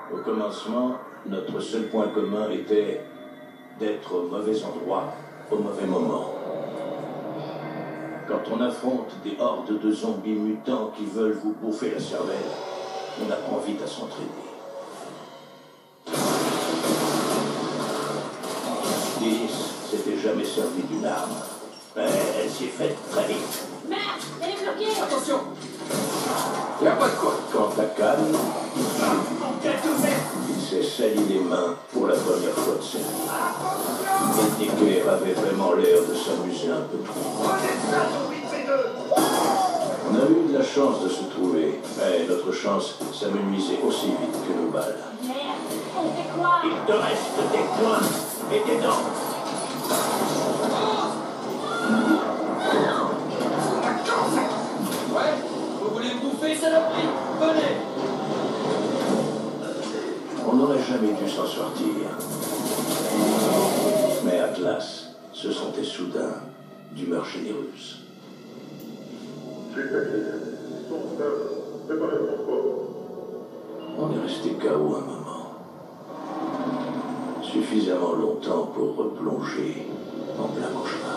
Au commencement, notre seul point commun était d'être au mauvais endroit, au mauvais moment. Quand on affronte des hordes de zombies mutants qui veulent vous bouffer la cervelle, on apprend vite à s'entraîner. Liz s'était jamais servi d'une arme. Mais elle s'y est faite très vite. Merde, elle est bloquée. Attention! Y'a pas de quoi. Quant à Khan, il s'est sali les mains pour la première fois de sa vie. Et Nicker avait vraiment l'air de s'amuser un peu trop. On a eu de la chance de se trouver, mais notre chance s'amenuisait aussi vite que nos balles. Merde, on fait quoi? Il te reste des poings et des dents. Ouais? Vous voulez me bouffer, saloperie? Venez! On n'aurait jamais dû s'en sortir. Mais Atlas se sentait soudain d'humeur généreuse. On est resté KO un moment. Suffisamment longtemps pour replonger en plein cauchemar.